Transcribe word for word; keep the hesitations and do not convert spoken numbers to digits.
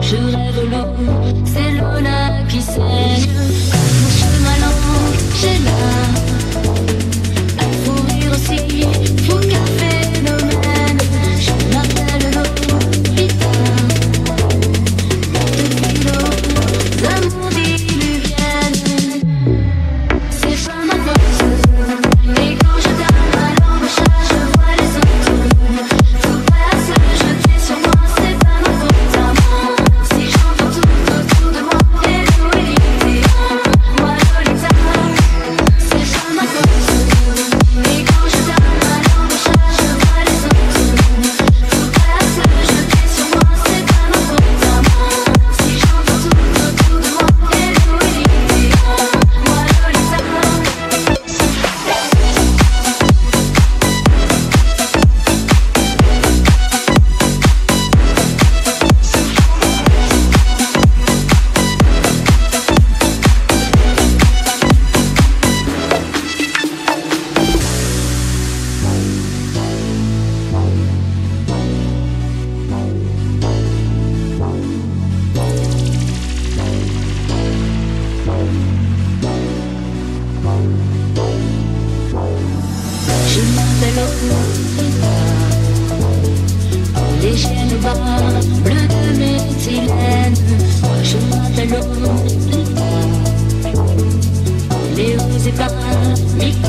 Je rêve l'eau, c'est l'eau là qui saigne. Mon chemin lent, j'ai là. À courir aussi, faut qu'un phénomène. Je m'appelle Lolita. Depuis l'eau, l'amour diluvienne. C'est pas ma faute. Mais quand je donne ma langue au chat, je vois les autres. Faut pas se jeter sur moi, c'est pas ma faute à moi. Si j'entends tout autour de moi, hello Elite, moi Lolita. C'est pas ma faute. Mais quand je donne ma langue au chat, je vois les autres. Faut pas se jeter sur moi, c'est pas ma faute à moi. Si j'entends tout autour de moi, hello Elite, moi Lolita. Je m'appelle Lolita. En léger bas, bleu de méthylène. Moi je m'appelle Lolita. Les hauts et bas,